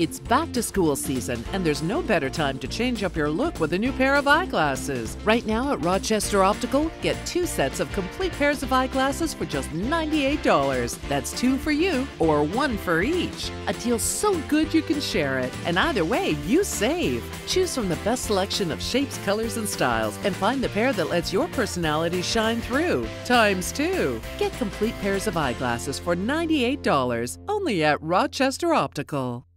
It's back to school season, and there's no better time to change up your look with a new pair of eyeglasses. Right now at Rochester Optical, get 2 sets of complete pairs of eyeglasses for just $98. That's 2 for you or 1 for each. A deal so good you can share it. And either way, you save. Choose from the best selection of shapes, colors, and styles, and find the pair that lets your personality shine through. Times 2. Get complete pairs of eyeglasses for $98 only at Rochester Optical.